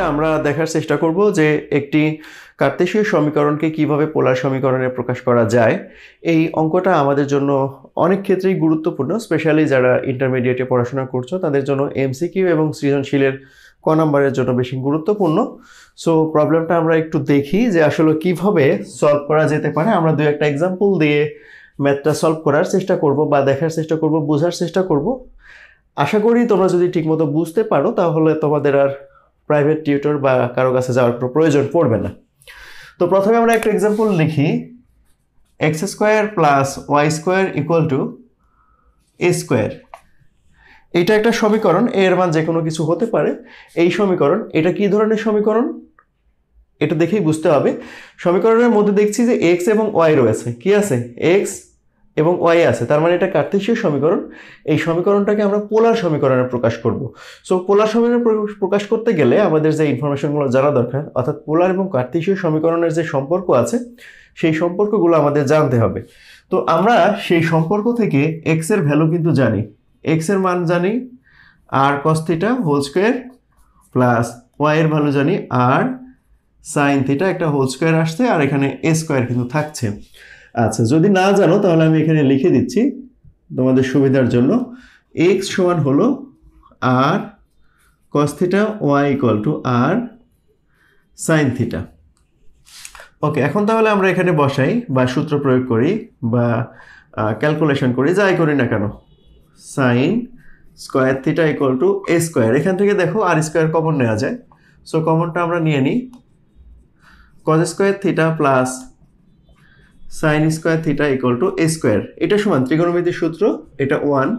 আমরা দেখার চেষ্টা করব যে একটি কার্তেশীয় সমীকরণকে কিভাবে পোলার সমীকরণে প্রকাশ করা যায়। এই অঙ্কটা আমাদের জন্য অনেক ক্ষেত্রেই গুরুত্বপূর্ণ, স্পেশালি যারা ইন্টারমিডিয়েটে পড়াশোনা করছো তাদের জন্য এমসিকিউ এবং সৃজনশীলের ক নাম্বারের জন্য বেশি গুরুত্বপূর্ণ। সো প্রবলেমটা আমরা একটু দেখি যে আসলে কিভাবে সলভ করা যেতে পারে। আমরা দুই একটা এক্সাম্পল দিয়ে ম্যাথটা সলভ করার চেষ্টা করব বা দেখার চেষ্টা করব, বোঝার চেষ্টা করব। আশা করি তোমরা যদি ঠিকমতো বুঝতে পারো তাহলে তোমাদের আর প্রাইভেট টিউটর বা কারো কাছে যাওয়ার কোনো প্রয়োজন পড়বে না। তো প্রথমে আমরা একটা এক্সাম্পল লিখি, x square plus y square equal to a square. এটা একটা সমীকরণ, এর মান যে কোনো কিছু হতে পারে। এই সমীকরণ, এটা কি ধরনের সমীকরণ এটা দেখেই বুঝতে হবে। সমীকরণের মধ্যে দেখছি যে এক্স এবং ওয়াই রয়েছে। কি আছে? এক্স এবং ওয়াই আছে, তার মানে এটা কার্তেশীয় সমীকরণ। এই সমীকরণটাকে আমরা পোলার সমীকরণে প্রকাশ করব। সো পোলার সমীকরণে প্রকাশ করতে গেলে আমাদের যে ইনফরমেশনগুলো জানা দরকার, অর্থাৎ পোলার এবং কার্তেশীয় সমীকরণের যে সম্পর্ক আছে সেই সম্পর্কগুলো আমাদের জানতে হবে। তো আমরা সেই সম্পর্ক থেকে এক্স এর ভ্যালু কিন্তু জানি, এক্স এর মান জানি আর cos theta whole square plus y এর ভ্যালু জানি আর সাইন থিটা, একটা হোল স্কোয়ার আসছে আর এখানে এ স্কোয়ার কিন্তু থাকছে। আচ্ছা, যদি না জানো তাহলে আমি এখানে লিখে দিচ্ছি তোমাদের সুবিধার জন্য। এক্স সমান হলো r cos theta, y equal to r sine theta. Okay, এখন তাহলে আমরা এখানে বসাই বা সূত্র প্রয়োগ করি বা ক্যালকুলেশন করি, যাই করি না কেন। Sine square theta equal to a square. এখান থেকে দেখো আর স্কোয়ার কমন নেওয়া যায়। সো কমনটা আমরা নিয়ে নিই, cos square theta plus sine square theta equal to a square. এটা সমান ত্রিকোণমিতির সূত্র, এটা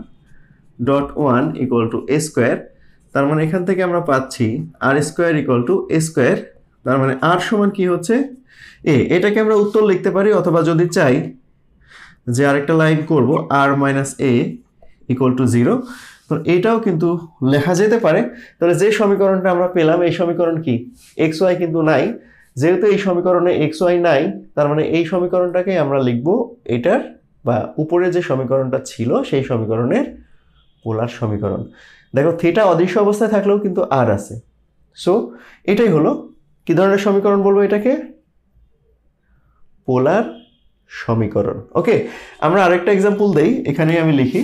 1.1 ইকুয়াল টু এ স্কোয়ার। তার মানে এখান থেকে আমরা পাচ্ছি r square equal to a square. তার মানে আর সমান কি হচ্ছে? এ। এটাকে আমরা উত্তর লিখতে পারি, অথবা যদি চাই যে আরেকটা লাইন করব r minus a equal to 0, তো এটাও কিন্তু লেখা যেতে পারে। তাহলে যে সমীকরণটা আমরা পেলাম, এই সমীকরণ কি? এক্স ওয়াই কিন্তু নাই। যেহেতু এই সমীকরণে এক্স ওয়াই নাই, তার মানে এই সমীকরণটাকে আমরা লিখব এটার বা উপরে যে সমীকরণটা ছিল সেই সমীকরণের পোলার সমীকরণ। দেখো থিটা অদৃশ্য অবস্থায় থাকলেও কিন্তু আর আছে। সো এটাই হলো কি ধরনের সমীকরণ বলবো এটাকে? পোলার সমীকরণ। ওকে, আমরা আরেকটা এক্সাম্পল দেই। এখানে আমি লিখি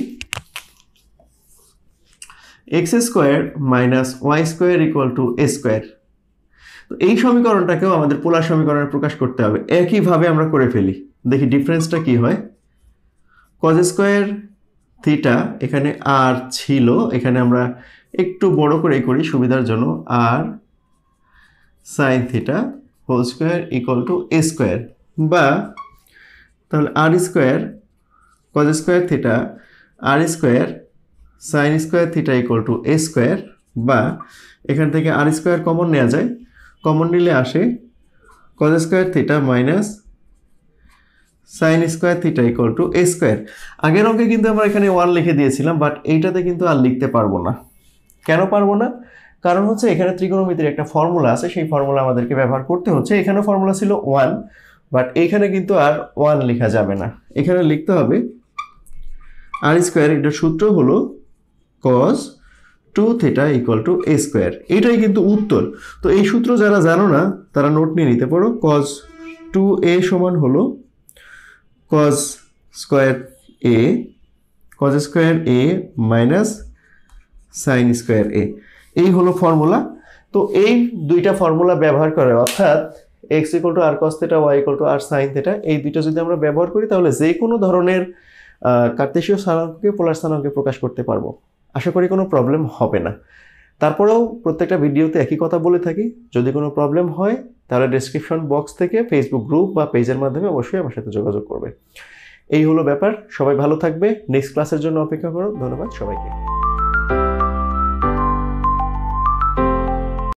x square minus y square equal to a square. তো এই সমীকরণটাকেও আমাদের পোলার সমীকরণে প্রকাশ করতে হবে। একইভাবে আমরা করে ফেলি, দেখি ডিফারেন্সটা কি হয়। কজ স্কোয়ার থিটা, এখানে আর ছিল, এখানে আমরা একটু বড় করে করি সুবিধার জন্য, r sine theta whole square equal to a square, বা তাহলে r square cos square theta r square sine square theta equal to a square, বা এখান থেকে আর স্কোয়ার কমন নেওয়া যায়, কমন নিলে আসে cos square theta minus sine square theta equal to a square. আগের অঙ্কে কিন্তু আমরা এখানে 1 লিখে দিয়েছিলাম, বাট এইটাতে কিন্তু আর লিখতে পারবো না। কেন পারবো না? কারণ হচ্ছে এখানে ত্রিকোণমিতির একটা ফর্মুলা আছে, সেই ফর্মুলা আমাদেরকে ব্যবহার করতে হচ্ছে। এখানে ফর্মুলা ছিল 1, বাট এইখানে কিন্তু আর 1 লেখা যাবে না, এখানে লিখতে হবে আর স্কোয়ার। এটার সূত্র হলো cos 2 theta equal to a square. এটাই কিন্তু উত্তর। তো এই সূত্র যারা জানো না তারা নোট নিয়ে নিতে পারো। কজ 2a সমান হলো cos square a, cos square a minus sine square a, এই হলো ফর্মুলা। তো এই দুইটা ফর্মুলা ব্যবহার করে, অর্থাৎ x equal to r cos theta, y equal to r sine theta, এই দুইটা যদি আমরা ব্যবহার করি তাহলে যে কোনো ধরনের কার্তেশীয় স্থানাঙ্ককে পোলার স্থানাঙ্কে প্রকাশ করতে পারবো। আশা করি কোনো প্রবলেম হবে না। তারপরেও প্রত্যেকটা ভিডিওতে একই কথা বলে থাকি, যদি কোনো প্রবলেম হয় তাহলে ডেসক্রিপশন বক্স থেকে ফেসবুক গ্রুপ বা পেজের মাধ্যমে অবশ্যই আমার সাথে যোগাযোগ করবে। এই হলো ব্যাপার। সবাই ভালো থাকবে, নেক্সট ক্লাসের জন্য অপেক্ষা করো। ধন্যবাদ সবাইকে।